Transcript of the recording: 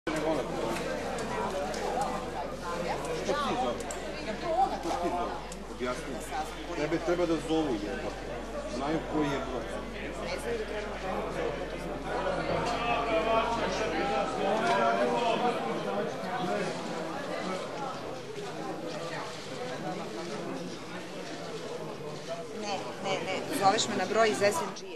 Što ti zove? Što ti zove? Objasni. Treba da zovu jedno. Znaju koji je broj. Ne znaju da treba Ne, zoveš me na broj iz SNG-a.